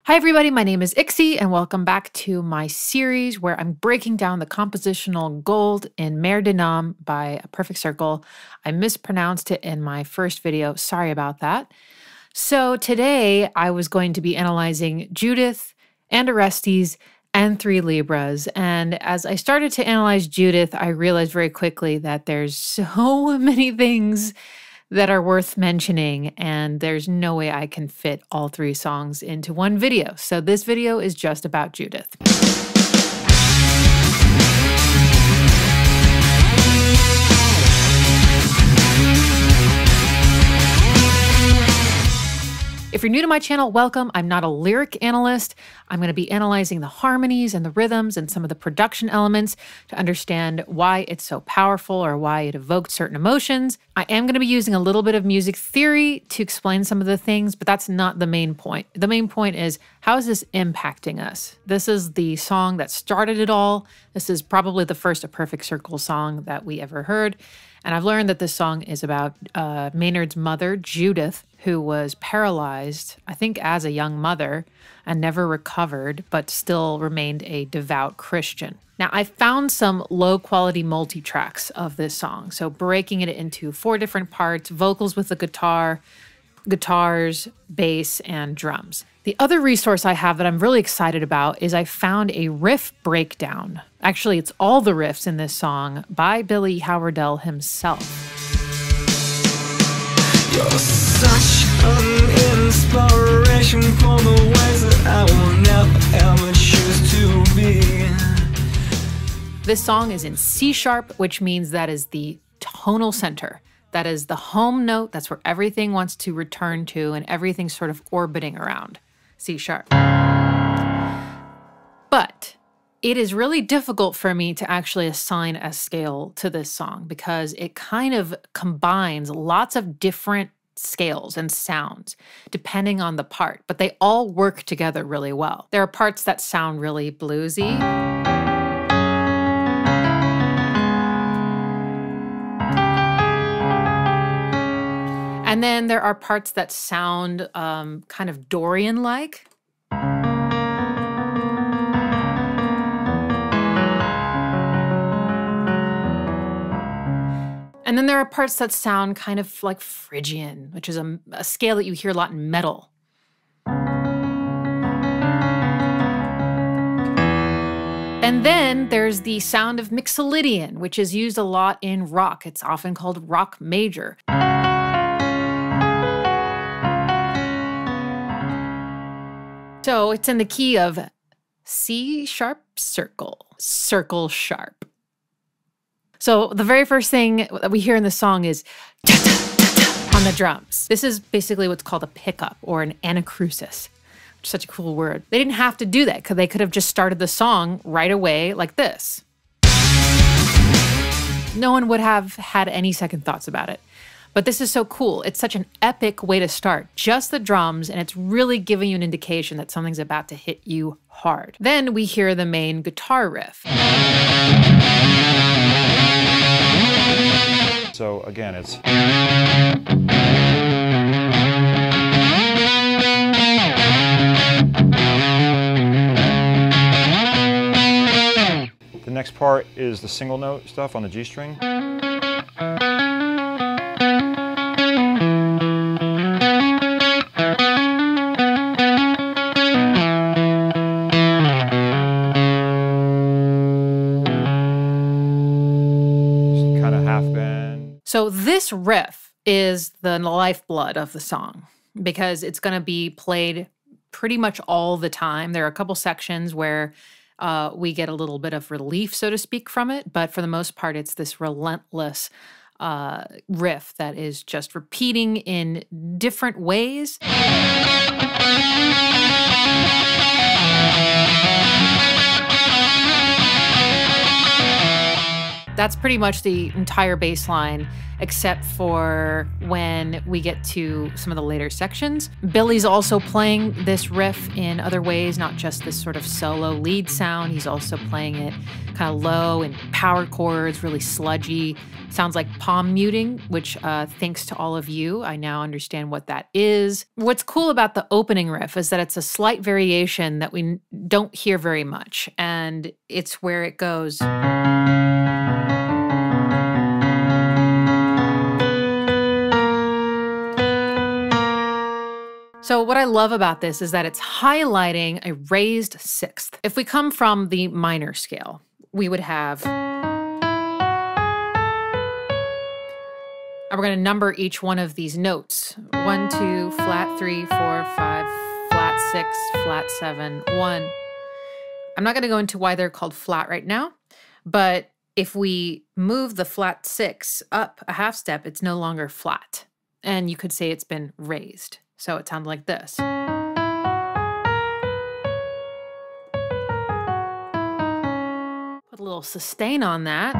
Hi everybody, my name is Ixie and welcome back to my series where I'm breaking down the compositional gold in Mer De Noms by A Perfect Circle. I mispronounced it in my first video, sorry about that. So today I was going to be analyzing Judith and Orestes and Three Libras, and as I started to analyze Judith, I realized very quickly that there's so many things that are worth mentioning, and there's no way I can fit all three songs into one video. So this video is just about Judith. If you're new to my channel, welcome. I'm not a lyric analyst. I'm going to be analyzing the harmonies and the rhythms and some of the production elements to understand why it's so powerful or why it evoked certain emotions. I am going to be using a little bit of music theory to explain some of the things, but that's not the main point. The main point is, how is this impacting us? This is the song that started it all. This is probably the first A Perfect Circle song that we ever heard. And I've learned that this song is about Maynard's mother, Judith, who was paralyzed, I think as a young mother, and never recovered, but still remained a devout Christian. Now, I found some low-quality multi-tracks of this song, so breaking it into 4 different parts, vocals with the guitar, guitars, bass, and drums. The other resource I have that I'm really excited about is I found a riff breakdown. Actually, it's all the riffs in this song by Billy Howardell himself. You're such an inspiration for the ways that I will never ever choose to be. This song is in C sharp, which means that is the tonal center. That is the home note. That's where everything wants to return to and everything's sort of orbiting around. C sharp. But it is really difficult for me to actually assign a scale to this song because it kind of combines lots of different scales and sounds depending on the part, but they all work together really well. There are parts that sound really bluesy. And then there are parts that sound kind of Dorian-like. And then there are parts that sound kind of like Phrygian, which is a scale that you hear a lot in metal. And then there's the sound of Mixolydian, which is used a lot in rock. It's often called rock major. So it's in the key of C sharp circle, circle sharp. So the very first thing that we hear in the song is on the drums. This is basically what's called a pickup or an anacrusis, which is such a cool word. They didn't have to do that because they could have just started the song right away like this. No one would have had any second thoughts about it. But this is so cool. It's such an epic way to start. Just the drums, and it's really giving you an indication that something's about to hit you hard. Then we hear the main guitar riff. So again, it's... The next part is the single note stuff on the G string. So this riff is the lifeblood of the song because it's going to be played pretty much all the time. There are a couple sections where we get a little bit of relief, so to speak, from it, but for the most part, it's this relentless riff that is just repeating in different ways. That's pretty much the entire bass line, except for when we get to some of the later sections. Billy's also playing this riff in other ways, not just this sort of solo lead sound. He's also playing it kind of low in power chords, really sludgy. Sounds like palm muting, which thanks to all of you, I now understand what that is. What's cool about the opening riff is that it's a slight variation that we don't hear very much, and it's where it goes. So what I love about this is that it's highlighting a raised sixth. If we come from the minor scale, we would have, and we're going to number each one of these notes. 1, 2, flat 3, 4, 5, flat 6, flat 7, 1. I'm not going to go into why they're called flat right now, but if we move the flat 6 up a half step, it's no longer flat. And you could say it's been raised. So it sounds like this. Put a little sustain on that.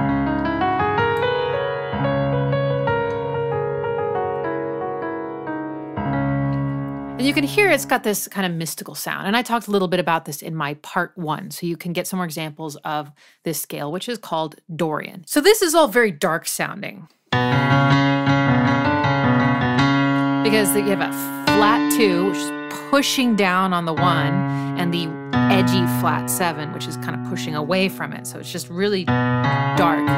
And you can hear it's got this kind of mystical sound. And I talked a little bit about this in my part 1, so you can get some more examples of this scale, which is called Dorian. So this is all very dark sounding. Because you have a flat 2, which is pushing down on the 1, and the edgy flat 7, which is kind of pushing away from it. So it's just really dark.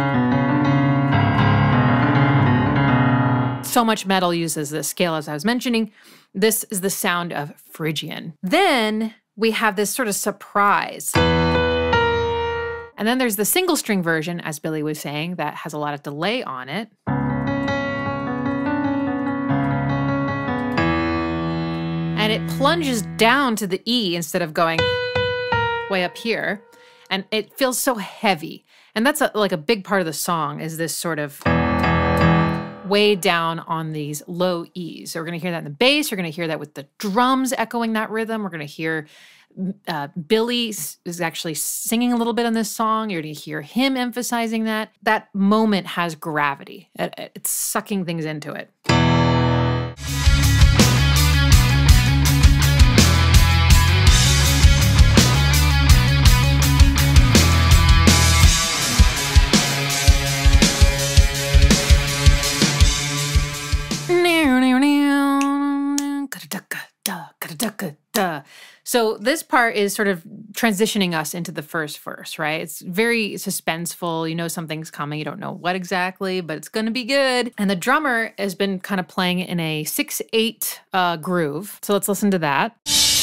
So much metal uses this scale, as I was mentioning. This is the sound of Phrygian. Then we have this sort of surprise. And then there's the single string version, as Billy was saying, that has a lot of delay on it. And it plunges down to the E instead of going way up here. And it feels so heavy. And that's like a big part of the song, is this sort of way down on these low E's. So we're going to hear that in the bass. You're going to hear that with the drums echoing that rhythm. We're going to hear Billy is actually singing a little bit on this song. You're going to hear him emphasizing that. That moment has gravity. It's sucking things into it. So this part is sort of transitioning us into the first verse, right? It's very suspenseful. You know something's coming. You don't know what exactly, but it's going to be good. And the drummer has been kind of playing in a 6/8 groove. So let's listen to that.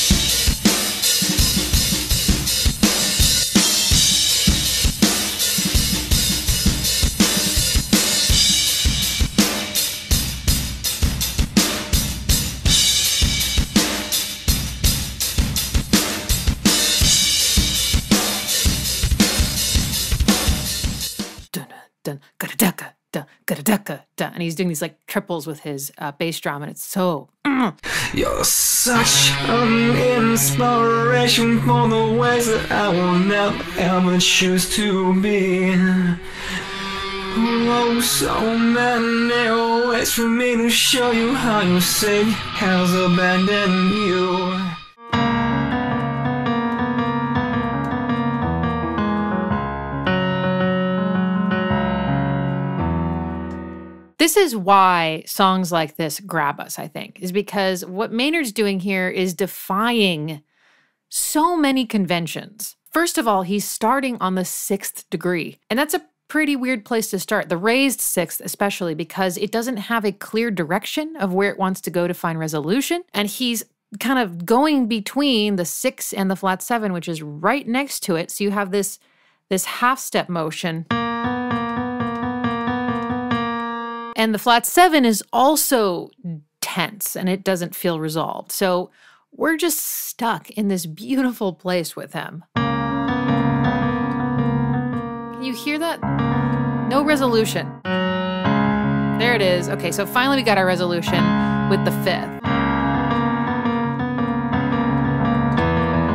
And he's doing these like triples with his bass drum, and it's so. You're such an inspiration for the ways that I will never ever choose to be. Oh, so many ways for me to show you how your Savior has abandoned you. This is why songs like this grab us, I think, is because what Maynard's doing here is defying so many conventions. First of all, he's starting on the 6th degree, and that's a pretty weird place to start. The raised 6th especially, because it doesn't have a clear direction of where it wants to go to find resolution, and he's kind of going between the 6 and the flat 7, which is right next to it, so you have this half-step motion. And the flat 7 is also tense, and it doesn't feel resolved. So we're just stuck in this beautiful place with him. Can you hear that? No resolution. There it is. Okay, so finally we got our resolution with the 5th.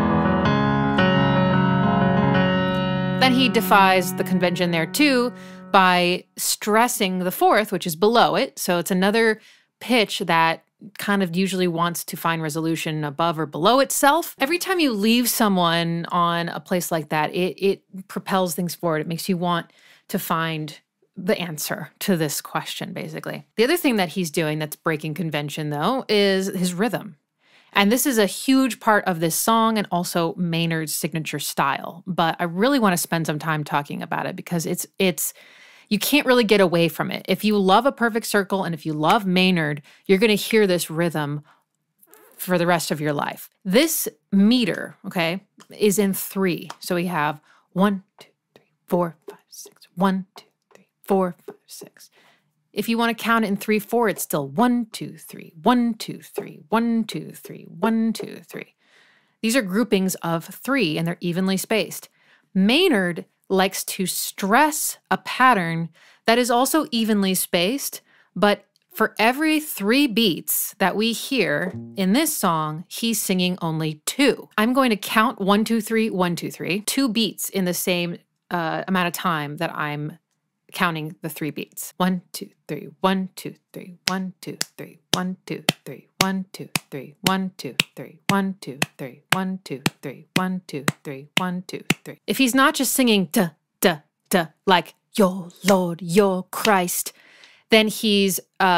Then he defies the convention there too by stressing the fourth, which is below it. So it's another pitch that kind of usually wants to find resolution above or below itself. Every time you leave someone on a place like that, it propels things forward. It makes you want to find the answer to this question, basically. The other thing that he's doing that's breaking convention, though, is his rhythm. And this is a huge part of this song and also Maynard's signature style. But I really want to spend some time talking about it because it's you can't really get away from it. If you love A Perfect Circle and if you love Maynard, you're going to hear this rhythm for the rest of your life. This meter, okay, is in 3. So we have 1, 2, 3, 4, 5, 6. 1, 2, 3, 4, 5, 6. If you want to count it in 3/4, it's still 1, 2, 3, 1, 2, 3, 1, 2, 3, 1, 2, 3. These are groupings of 3 and they're evenly spaced. Maynard likes to stress a pattern that is also evenly spaced, but for every 3 beats that we hear in this song, he's singing only 2. I'm going to count 1, 2, 3, 1, 2, 3, 2 beats in the same amount of time that I'm counting the 3 beats. 1, 2, 3, 1, 2, 3, 1, 2, 3, 1, 2, 3, 1, 2, 3, 1, 2, 3, 1, 2, 3, 1, 2, 3, 1, 2, 3, 1, 2, 3. If he's not just singing duh, duh, duh, like your Lord, your Christ, then he's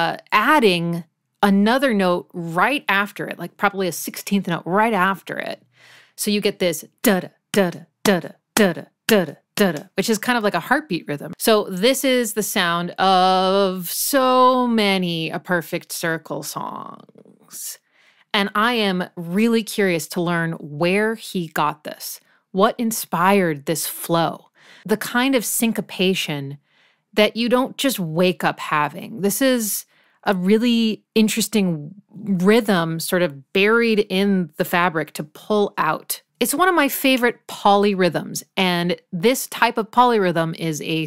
adding another note right after it, like probably a 16th note right after it. So you get this da da da da da da da da da, which is kind of like a heartbeat rhythm. So this is the sound of so many A Perfect Circle songs. And I am really curious to learn where he got this. What inspired this flow? The kind of syncopation that you don't just wake up having. This is a really interesting rhythm sort of buried in the fabric to pull out. It's one of my favorite polyrhythms, and this type of polyrhythm is a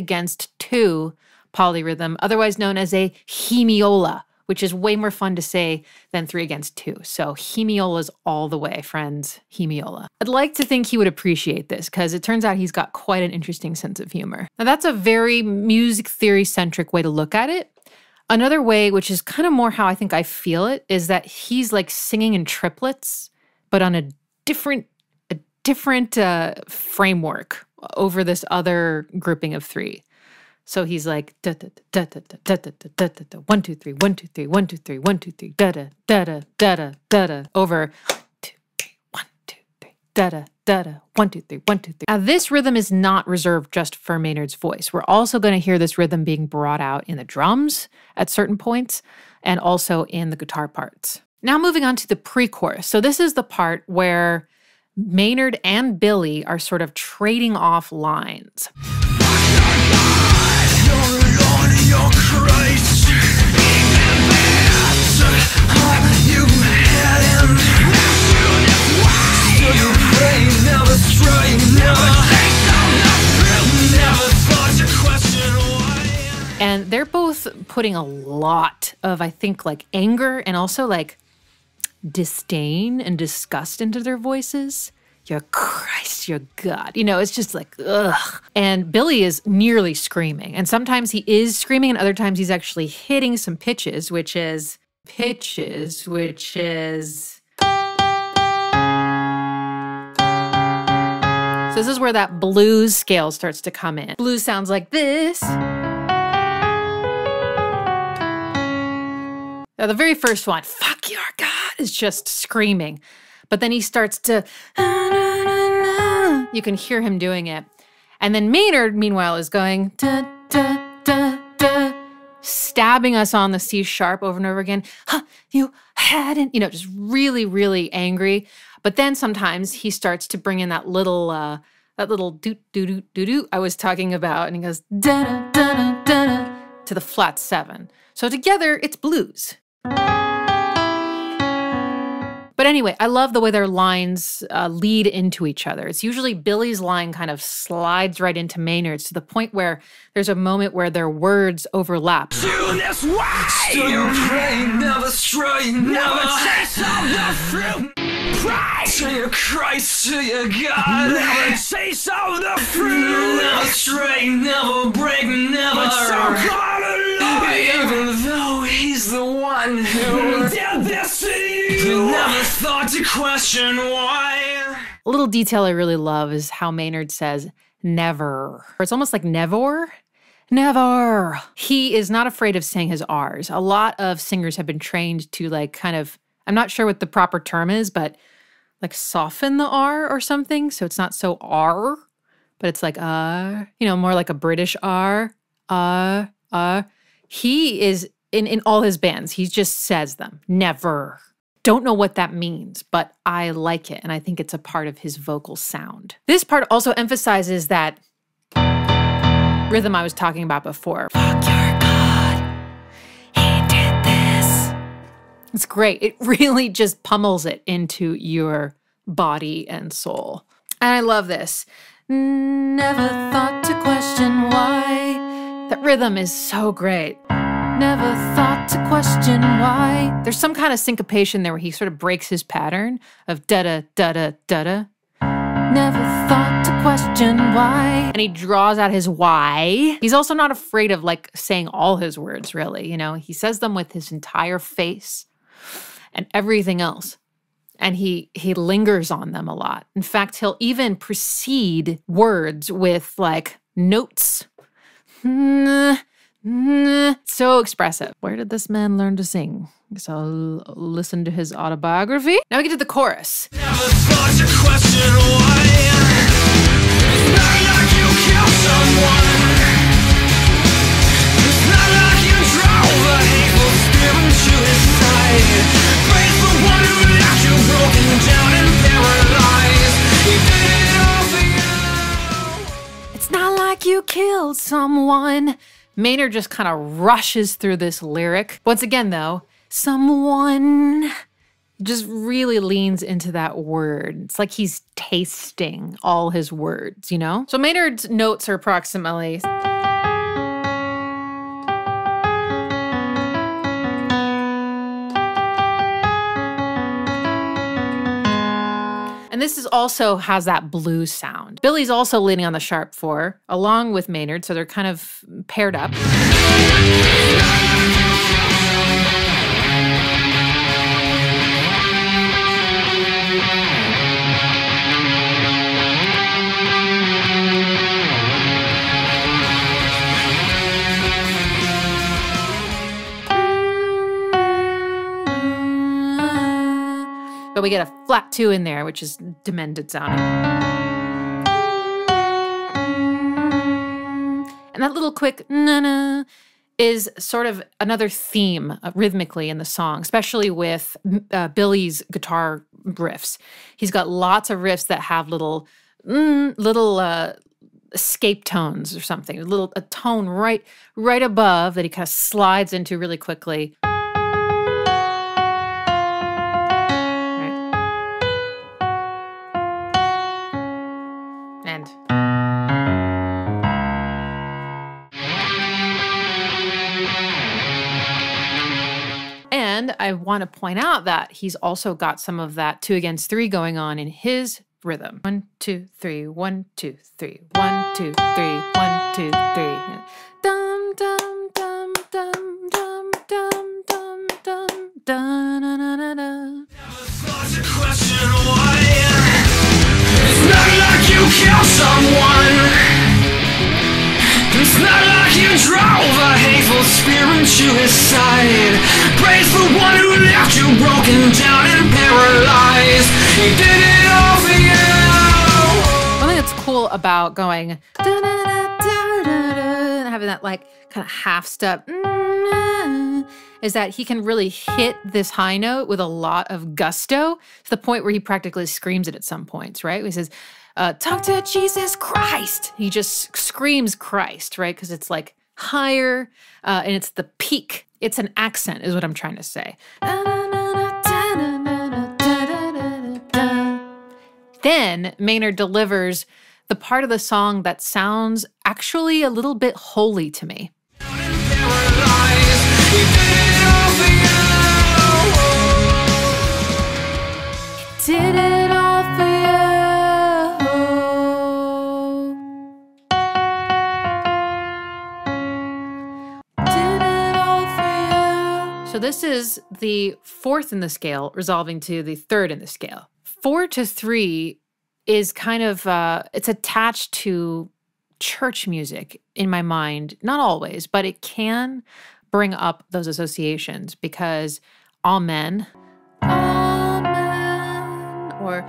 3/2 polyrhythm, otherwise known as a hemiola, which is way more fun to say than 3/2. So hemiola's all the way, friends. Hemiola. I'd like to think he would appreciate this because it turns out he's got quite an interesting sense of humor. Now that's a very music theory-centric way to look at it. Another way, which is kind of more how I think I feel it, is that he's like singing in triplets, but on a different framework over this other grouping of 3. So he's like da da da da da da da da da 1 2 3 1 2 3 1 2 3 1 2 3 da da da da da da da over 2 3 1 2 3 da da da da 1 2 3 1 2 3. Now this rhythm is not reserved just for Maynard's voice. We're also going to hear this rhythm being brought out in the drums at certain points and also in the guitar parts. Now moving on to the pre-chorus. So this is the part where Maynard and Billy are sort of trading off lines. And they're both putting a lot of, I think, like anger and also like disdain and disgust into their voices. Your Christ, your God. You know, it's just like, ugh. And Billy is nearly screaming. And sometimes he is screaming and other times he's actually hitting some pitches, which is. So this is where that blues scale starts to come in. Blues sounds like this. Now the very first one, fuck your God, is just screaming. But then he starts to, you can hear him doing it. And then Maynard, meanwhile, is going, da, da, da, da, stabbing us on the C sharp over and over again. Huh, you hadn't, you know, just really, really angry. But then sometimes he starts to bring in that little doot, doot, doot, doot, doot I was talking about. And he goes, da, da, da, da, da, to the flat 7. So together, it's blues. But anyway, I love the way their lines lead into each other. It's usually Billy's line kind of slides right into Maynard's to the point where there's a moment where their words overlap. To this way, still you pray, never stray, never taste of the fruit. Christ, to your Christ, to your God. Never taste of the fruit. Never stray, never break, never so-called alone. Even though he's the one who did this to you, never thought to question why. A little detail I really love is how Maynard says never. It's almost like never. Never. He is not afraid of saying his R's. A lot of singers have been trained to like kind of, I'm not sure what the proper term is, but like soften the R or something. So it's not so R, but it's like you know, more like a British R. He is in all his bands, he just says them. Never. Don't know what that means, but I like it. And I think it's a part of his vocal sound. This part also emphasizes that rhythm I was talking about before. Fuck your God. He did this. It's great. It really just pummels it into your body and soul. And I love this. Never thought to question why. That rhythm is so great. Never thought to question why. There's some kind of syncopation there where he sort of breaks his pattern of da-da, da-da, da-da. Never thought to question why. And he draws out his why. He's also not afraid of like saying all his words, really. You know, he says them with his entire face and everything else. And he lingers on them a lot. In fact, he'll even precede words with like notes. So expressive. Where did this man learn to sing? So I'll listen to his autobiography. Now we get to the chorus. Never thought to question why. It's not like you killed someone. It's not like you drove a hateful spirit to his side. Praise the one who left you broken down and paralyzed. He did it all for you. It's not like you killed someone. Maynard just kind of rushes through this lyric. Once again, though, someone just really leans into that word. It's like he's tasting all his words, you know? So Maynard's notes are approximately... And this is also has that blues sound. Billy's also leaning on the sharp 4, along with Maynard, so they're kind of paired up. But we get a flat 2 in there, which is demented sounding. And that little quick na-na is sort of another theme rhythmically in the song, especially with Billy's guitar riffs. He's got lots of riffs that have little escape tones or something, a tone right above that he kind of slides into really quickly. And I want to point out that he's also got some of that 2 against 3 going on in his rhythm. 1, 2, 3, 1, 2, 3, 1, 2, 3, 1, 2, 3. Dum dum dum dum dum dum dum dum dum na na na na. Never thought to question why. It's not like you killed someone. It's not like you drove a hateful spirit to his side. Praise the one who left you broken down and paralyzed. He did it all for you. One thing that's cool about going and having that like kind of half step is that he can really hit this high note with a lot of gusto to the point where he practically screams it at some points, right? He says, talk to Jesus Christ. He just screams Christ, right? Because it's like higher and it's the peak. It's an accent is what I'm trying to say. Then Maynard delivers the part of the song that sounds actually a little bit holy to me. Did this is the 4th in the scale resolving to the 3rd in the scale. 4 to 3 is kind of, it's attached to church music in my mind. Not always, but it can bring up those associations because amen, amen, or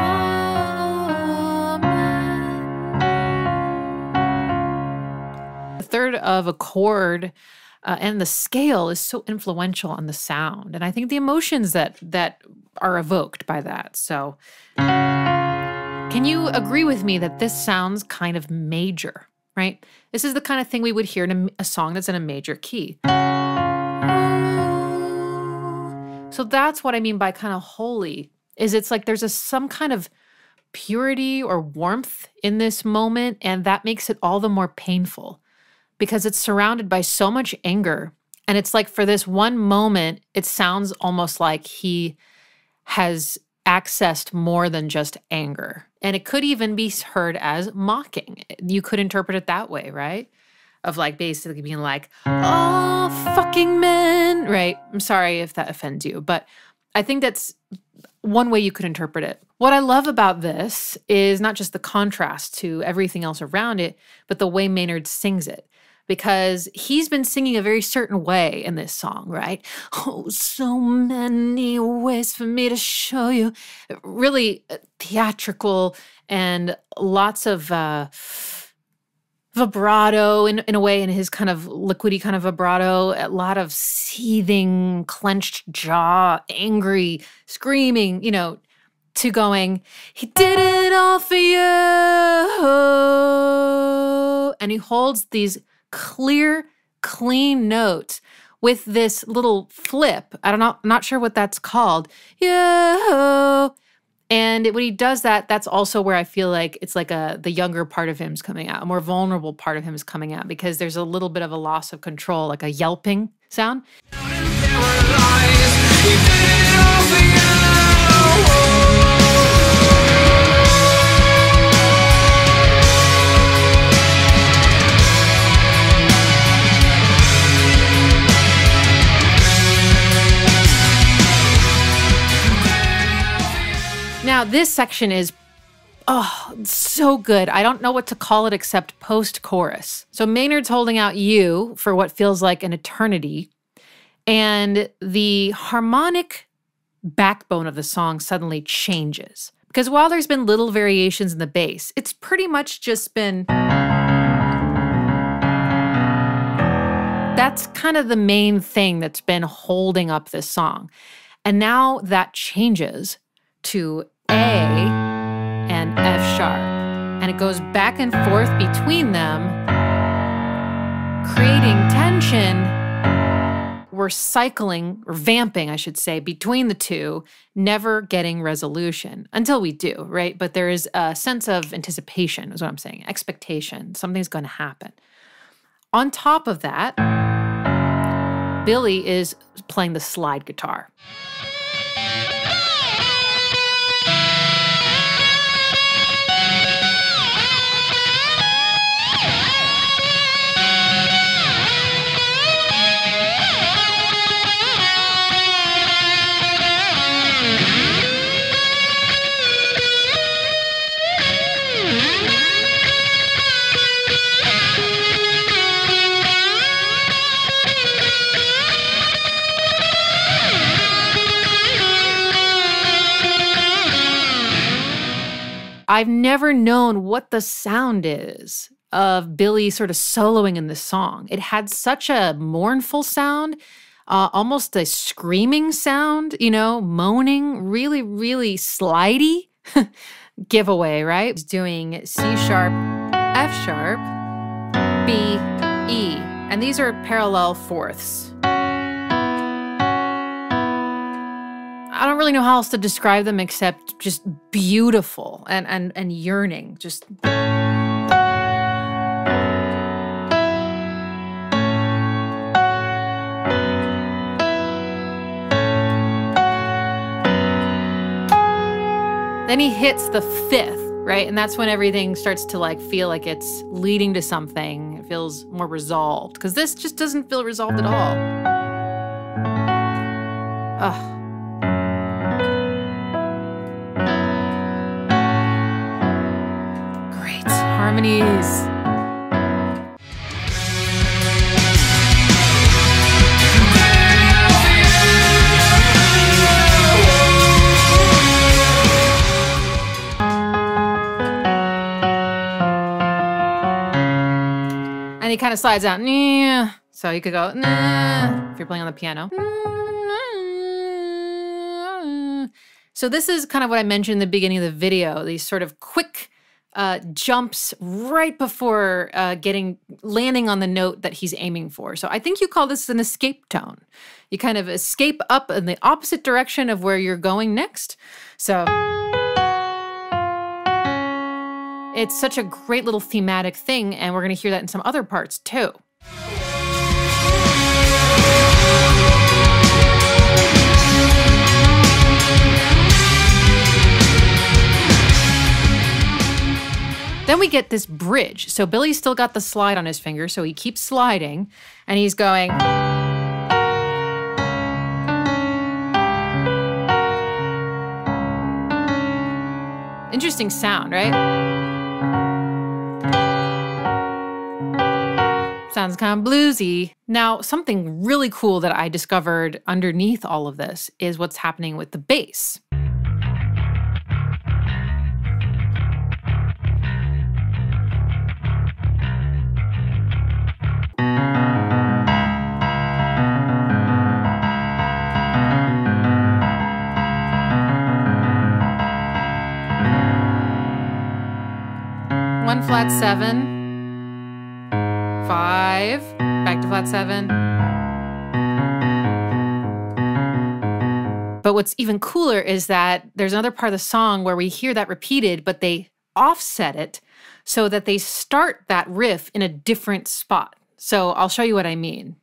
amen. The 3rd of a chord and the scale is so influential on the sound. And I think the emotions that are evoked by that. So can you agree with me that this sounds kind of major, right? This is the kind of thing we would hear in a song that's in a major key. So that's what I mean by kind of holy, is it's like there's some kind of purity or warmth in this moment, and that makes it all the more painful because it's surrounded by so much anger. And it's like for this one moment, it sounds almost like he has accessed more than just anger. And it could even be heard as mocking. You could interpret it that way, right? Of like basically being like, oh, fucking men, right? I'm sorry if that offends you, but I think that's one way you could interpret it. What I love about this is not just the contrast to everything else around it, but the way Maynard sings it. Because he's been singing a very certain way in this song, right? Oh, so many ways for me to show you. Really theatrical and lots of vibrato in a way, in his kind of liquidy kind of vibrato, a lot of seething, clenched jaw, angry, screaming, to going, he did it all for you. And he holds these clear, clean notes with this little flip. I'm not sure what that's called. Yeah. And when he does that, that's also where I feel like it's like the younger part of him is coming out, a more vulnerable part of him is coming out because there's a little bit of a loss of control, like a yelping sound. Now, this section is, so good. I don't know what to call it except post-chorus. So Maynard's holding out you for what feels like an eternity, and the harmonic backbone of the song suddenly changes. Because while there's been little variations in the bass, it's pretty much just been... That's kind of the main thing that's been holding up this song. And now that changes to A and F sharp. And it goes back and forth between them, creating tension. We're cycling, or vamping, I should say, between the two, never getting resolution. Until we do, right? But there is a sense of anticipation, is what I'm saying. Expectation. Something's going to happen. On top of that, Billy is playing the slide guitar. I've never known what the sound is of Billy sort of soloing in this song. It had such a mournful sound, almost a screaming sound, moaning, really, really slidey. Giveaway, right? He's doing C sharp, F sharp, B, E. And these are parallel fourths. I don't really know how else to describe them except just beautiful and yearning. Just then he hits the fifth, right? And that's when everything starts to feel like it's leading to something. It feels more resolved because this just doesn't feel resolved at all. Great harmonies. And he kind of slides out. So you could go if you're playing on the piano. So this is kind of what I mentioned in the beginning of the video, these sort of quick jumps right before landing on the note that he's aiming for. So I think you call this an escape tone. You kind of escape up in the opposite direction of where you're going next. So it's such a great little thematic thing, and we're going to hear that in some other parts too. Then we get this bridge. So Billy's still got the slide on his finger, so he keeps sliding, and he's going. Interesting sound, right? Sounds kind of bluesy. Now, something really cool that I discovered underneath all of this is what's happening with the bass. One flat 7, 5, back to flat 7. But what's even cooler is that there's another part of the song where we hear that repeated, but they offset it so that they start that riff in a different spot. So I'll show you what I mean.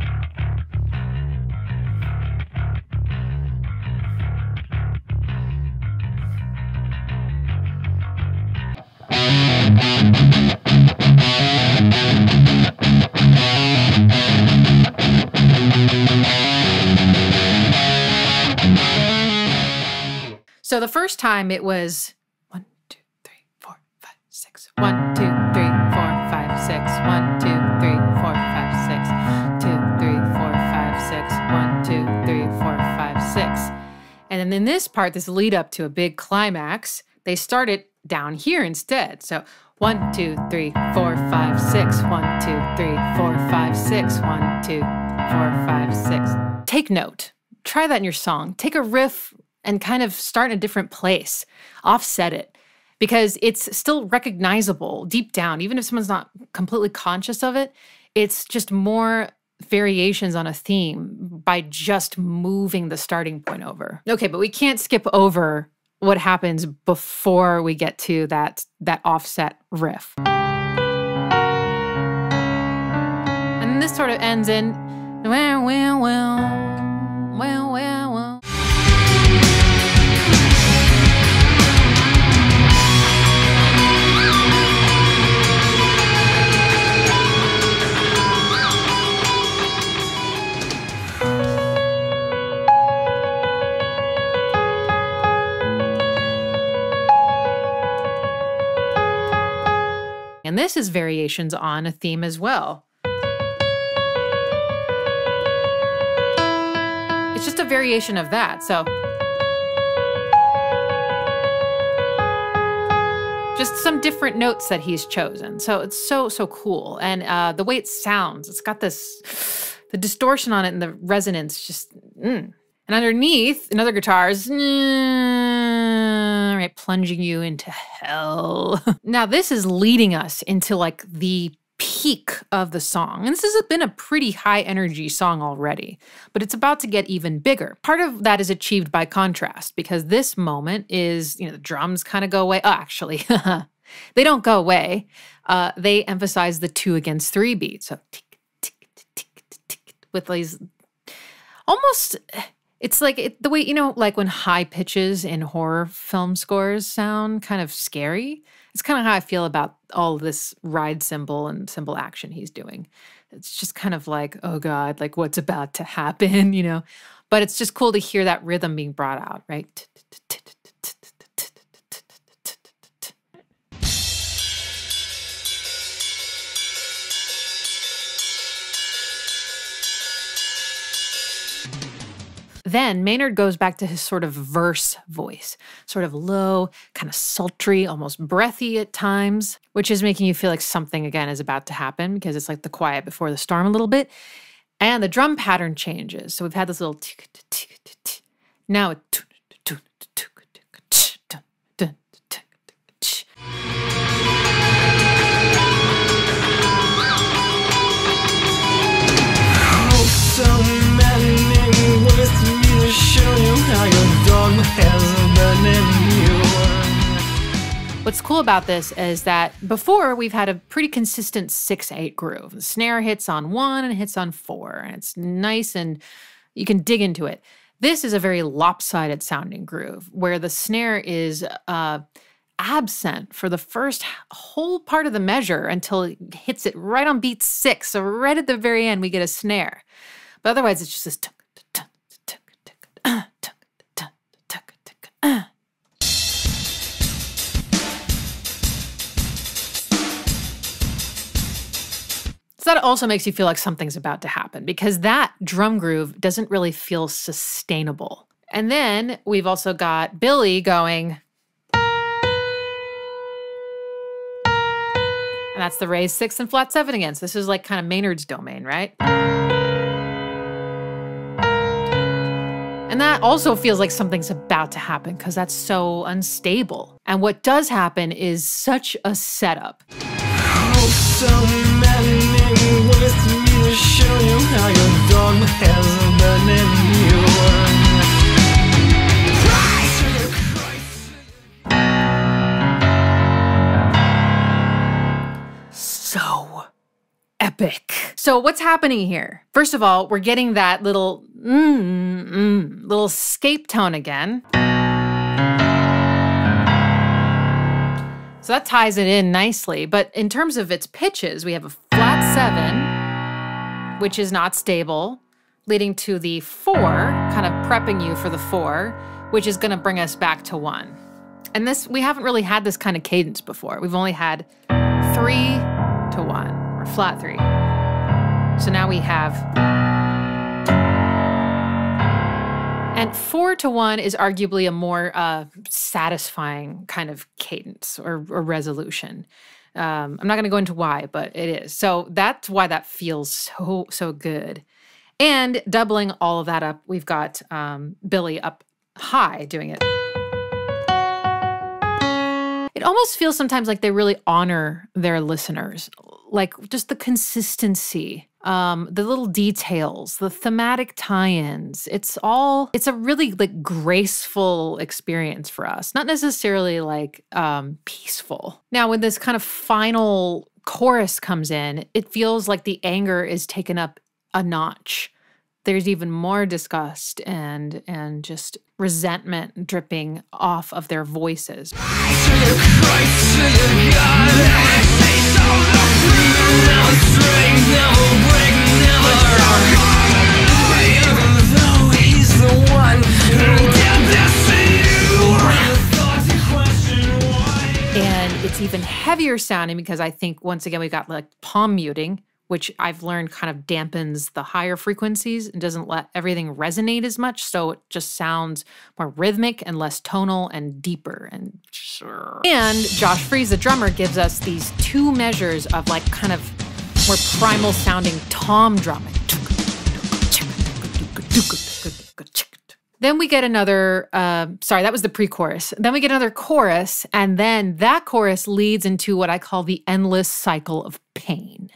So the first time it was 1, 2, 3, 4, 5, 6. 1, 2, 3, 4, 5, 6. 1, 2, 3, 4, 5, 6. 2, 3, 4, 5, 6. 1, 2, 3, 4, 5, 6. And then in this part, this lead up to a big climax, they start it down here instead. So 1, 2, 3, 4, 5, 6. 1, 2, 3, 4, 5, 6. 1, 2, 4, 5, 6. Take note. Try that in your song. Take a riff and kind of start in a different place. Offset it. Because it's still recognizable deep down. Even if someone's not completely conscious of it, it's just more variations on a theme by just moving the starting point over. Okay, but we can't skip over what happens before we get to that offset riff. And this sort of ends in, well, well, well, well, well, well. And this is variations on a theme as well. It's just a variation of that, so. Just some different notes that he's chosen. So it's so cool. And the way it sounds, it's got this, the distortion on it and the resonance just, And underneath, in other guitars, right, plunging you into hell. Now this is leading us into like the peak of the song. And this has been a pretty high energy song already, but it's about to get even bigger. Part of that is achieved by contrast because this moment is, the drums kind of go away. Oh, actually, they don't go away. They emphasize the 2 against 3 beat. So tick, tick, tick, tick, with these almost, it's like the way, like when high pitches in horror film scores sound kind of scary. It's kind of how I feel about all this ride cymbal and cymbal action he's doing. It's just kind of like, oh God, like what's about to happen, But it's just cool to hear that rhythm being brought out, right? Then Maynard goes back to his sort of verse voice, sort of low, kind of sultry, almost breathy at times, which is making you feel like something, again, is about to happen because it's like the quiet before the storm a little bit. And the drum pattern changes. So we've had this little tick, tick, tick, tick. Now it What's cool about this is that before we've had a pretty consistent 6/8 groove. The snare hits on 1 and hits on 4, and it's nice and you can dig into it. This is a very lopsided sounding groove where the snare is absent for the first whole part of the measure until it hits it right on beat 6. So right at the very end, we get a snare. But otherwise, it's just this. So that also makes you feel like something's about to happen because that drum groove doesn't really feel sustainable. And then we've also got Billy going. And that's the raised 6 and flat 7 again. So this is like kind of Maynard's domain, right? And that also feels like something's about to happen because that's so unstable. And what does happen is such a setup. So many ways to me to show you how your dog has been in you. So epic. So what's happening here? First of all, we're getting that little little escape tone again. So that ties it in nicely. But in terms of its pitches, we have a flat 7, which is not stable, leading to the 4, kind of prepping you for the 4, which is going to bring us back to 1. And this, we haven't really had this kind of cadence before. We've only had 3 to 1, or flat 3. So now we have... And 4 to 1 is arguably a more satisfying kind of cadence or resolution. I'm not going to go into why, but it is. So that's why that feels so good. And doubling all of that up, we've got Billy up high doing it. It almost feels sometimes like they really honor their listeners, like just the consistency. The little details, the thematic tie-ins, it's a really like graceful experience for us, not necessarily like peaceful. Now, when this kind of final chorus comes in, it feels like the anger is taken up a notch. There's even more disgust and just resentment dripping off of their voices. And it's even heavier sounding because I think, once again, we got like palm muting, which I've learned kind of dampens the higher frequencies and doesn't let everything resonate as much. So it just sounds more rhythmic and less tonal and deeper. And Josh Freese, the drummer, gives us these 2 measures of like kind of more primal sounding tom drumming. Then we get another, sorry, that was the pre-chorus. Then we get another chorus, and then that chorus leads into what I call the endless cycle of pain.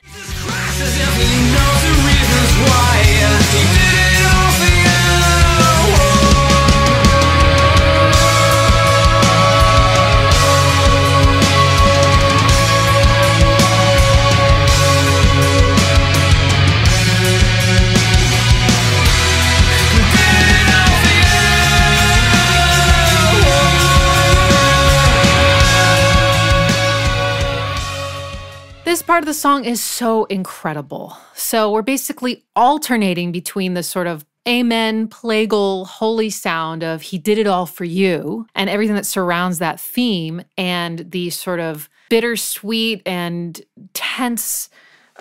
This part of the song is so incredible. So we're basically alternating between the sort of amen, plagal, holy sound of he did it all for you, and everything that surrounds that theme, and the sort of bittersweet and tense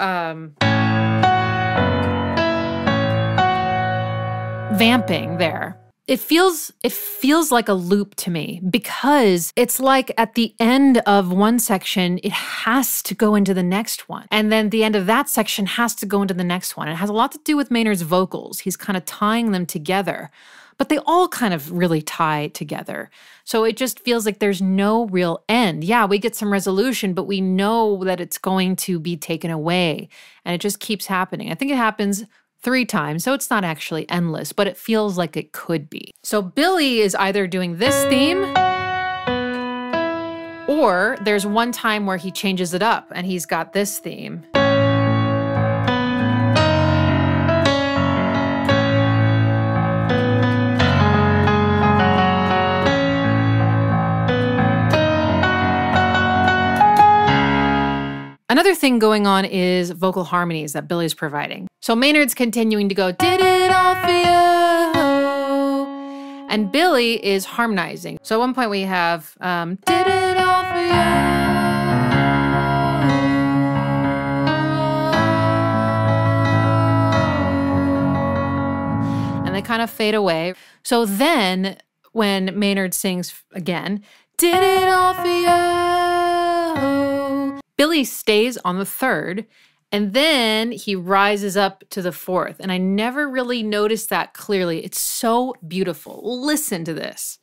vamping there. It feels like a loop to me, because it's like at the end of one section, it has to go into the next one. And then the end of that section has to go into the next one. It has a lot to do with Maynard's vocals. He's kind of tying them together, but they all kind of really tie together. So it just feels like there's no real end. Yeah, we get some resolution, but we know that it's going to be taken away. And it just keeps happening. I think it happens 3 times, so it's not actually endless, but it feels like it could be. So Billy is either doing this theme, or there's one time where he changes it up and he's got this theme. Another thing going on is vocal harmonies that Billy's providing. So Maynard's continuing to go, did it all for you. And Billy is harmonizing. So at one point we have, did it all for you. And they kind of fade away. So then when Maynard sings again, did it all for you, Billy stays on the 3rd, and then he rises up to the 4th. And I never really noticed that clearly. It's so beautiful. Listen to this.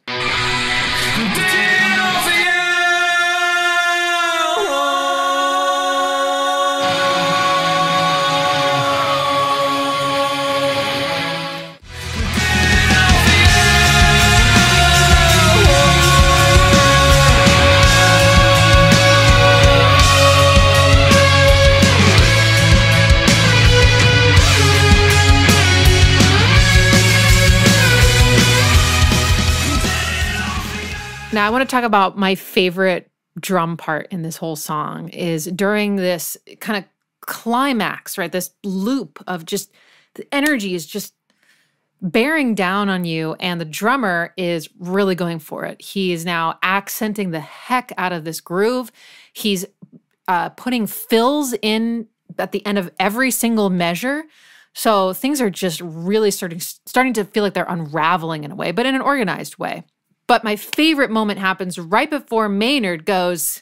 Now, I want to talk about my favorite drum part in this whole song is during this kind of climax, right? This loop of just the energy is just bearing down on you, and the drummer is really going for it. He is now accenting the heck out of this groove. He's putting fills in at the end of every single measure. So things are just really starting to feel like they're unraveling in a way, but in an organized way. But my favorite moment happens right before Maynard goes,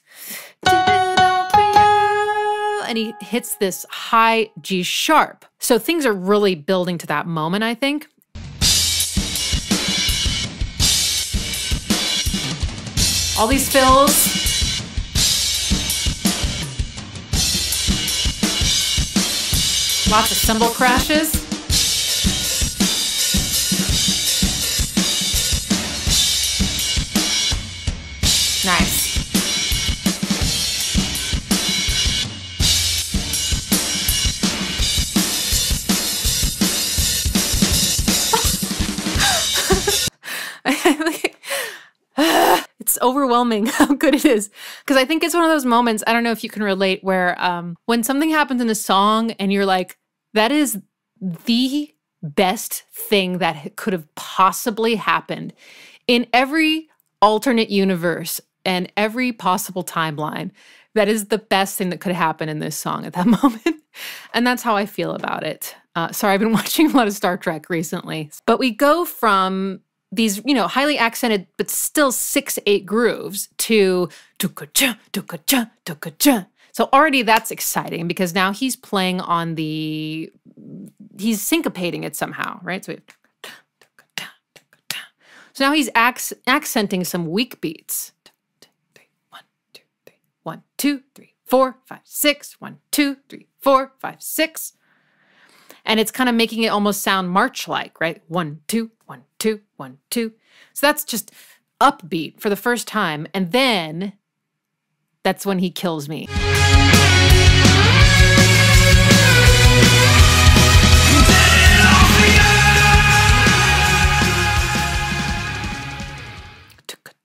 and he hits this high G sharp. So things are really building to that moment, I think. All these fills. Lots of cymbal crashes. Nice. It's overwhelming how good it is. Because I think it's one of those moments, I don't know if you can relate, where when something happens in a song and you're like, that is the best thing that could have possibly happened in every alternate universe and every possible timeline. That is the best thing that could happen in this song at that moment. And that's how I feel about it. Sorry, I've been watching a lot of Star Trek recently. But we go from these, highly accented, but still 6/8 grooves to tuka-cha, tuka-cha, tuka-cha. So already that's exciting because now he's playing on he's syncopating it somehow, right? So now he's accenting some weak beats. 1, 2, 3, 1, 2, 3, 4, 5, 6. 1, 2, 3, 4, 5, 6. And it's kind of making it almost sound march-like, right? 1, 2, 1, 2, 1, 2. So that's just upbeat for the first time. And then that's when he kills me.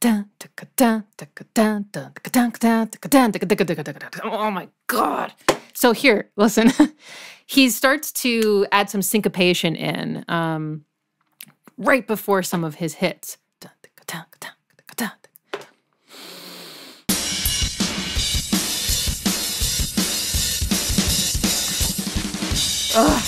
Oh my God. So here, listen. He starts to add some syncopation in right before some of his hits. Ugh.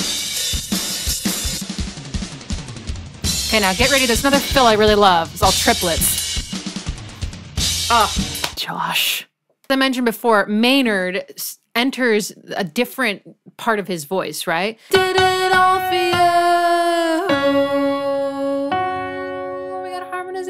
Okay, now get ready. There's another fill I really love. It's all triplets. Oh, Josh. As I mentioned before, Maynard enters a different part of his voice, right? Did it all for you. We got a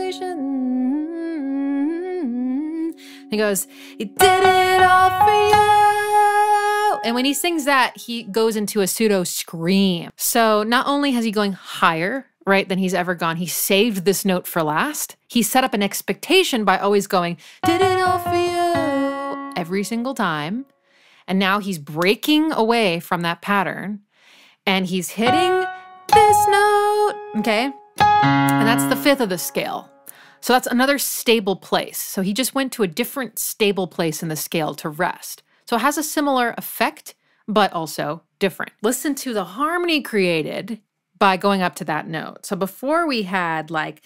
harmonization. He goes, he did it all for you. And when he sings that, he goes into a pseudo scream. So not only has he going higher, right, than he's ever gone, he saved this note for last. He set up an expectation by always going, did it all for you, every single time. And now he's breaking away from that pattern and he's hitting this note, okay? And that's the 5th of the scale. So that's another stable place. So he just went to a different stable place in the scale to rest. So it has a similar effect, but also different. Listen to the harmony created by going up to that note. So before we had like,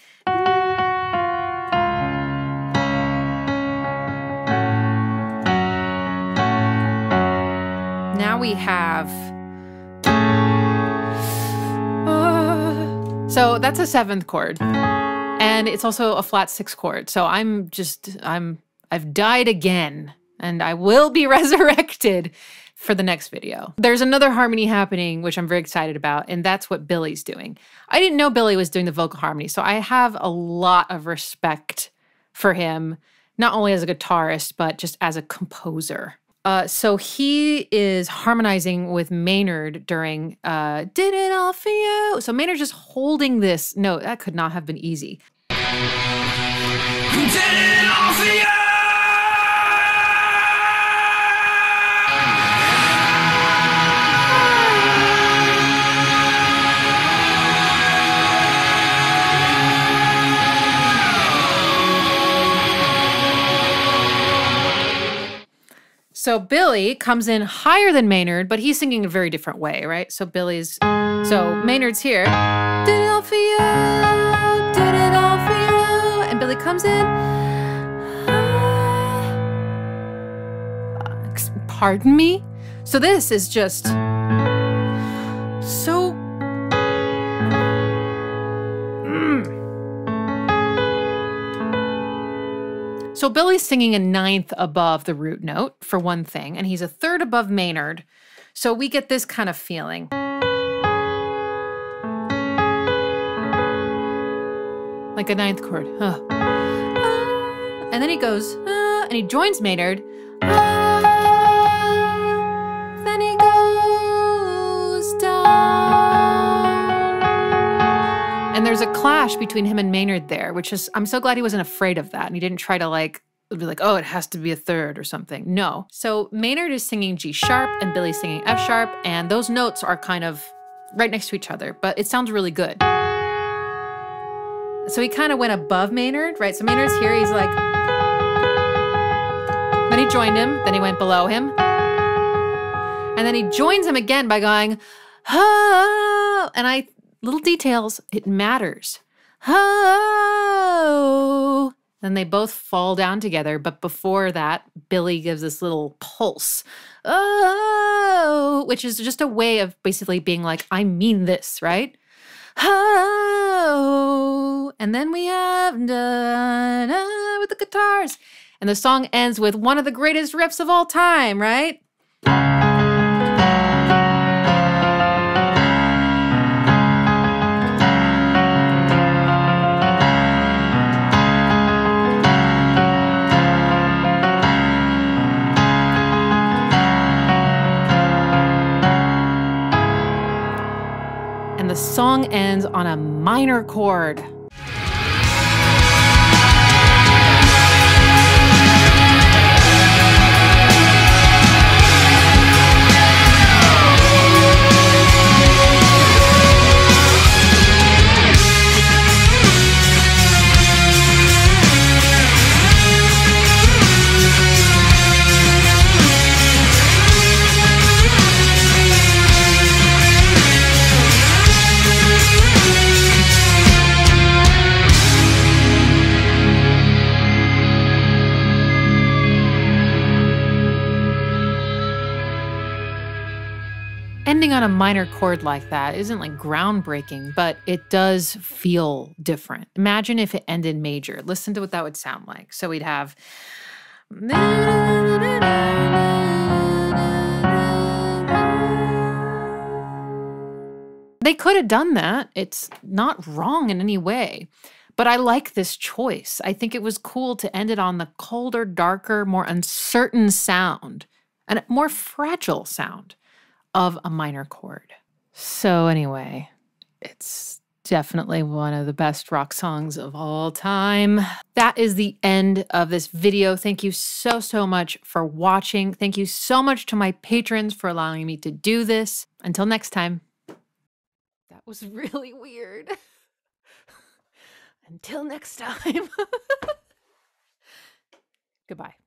now we have, so that's a 7th chord. And it's also a flat 6 chord. So I've died again. And I will be resurrected for the next video. There's another harmony happening, which I'm very excited about, and that's what Billy's doing. I didn't know Billy was doing the vocal harmony, so I have a lot of respect for him, not only as a guitarist, but just as a composer. So he is harmonizing with Maynard during Did It All For You. So Maynard's just holding this note. That could not have been easy. Did it all for you. So Billy comes in higher than Maynard, but he's singing a very different way, right? So Maynard's here. Did it all for you, did it all for you. And Billy comes in. Pardon me? So this is just so... So Billy's singing a 9th above the root note, for one thing, and he's a 3rd above Maynard. So we get this kind of feeling. Like a 9th chord. And then he goes, and he joins Maynard. Then he goes down. And there's a clash between him and Maynard there, which is, I'm so glad he wasn't afraid of that. And he didn't try to be like, oh, it has to be a 3rd or something. No. So Maynard is singing G sharp and Billy's singing F sharp. And those notes are kind of right next to each other, but it sounds really good. So he kind of went above Maynard, right? So Maynard's here, he's like, then he joined him, then he went below him. And then he joins him again by going, oh, and little details, it matters. Oh. Then they both fall down together, but before that, Billy gives this little pulse. Oh, which is just a way of basically being like, I mean this, right? Oh, and then we have with the guitars. And the song ends with one of the greatest riffs of all time, right? And the song ends on a minor chord. ending on a minor chord like that isn't like groundbreaking, but it does feel different. Imagine if it ended major. Listen to what that would sound like. So we'd have. They could have done that. It's not wrong in any way. But I like this choice. I think it was cool to end it on the colder, darker, more uncertain sound and a more fragile sound of a minor chord. So anyway, it's definitely one of the best rock songs of all time. That is the end of this video. Thank you so, so much for watching. Thank you so much to my patrons for allowing me to do this. Until next time. That was really weird. Until next time. Goodbye.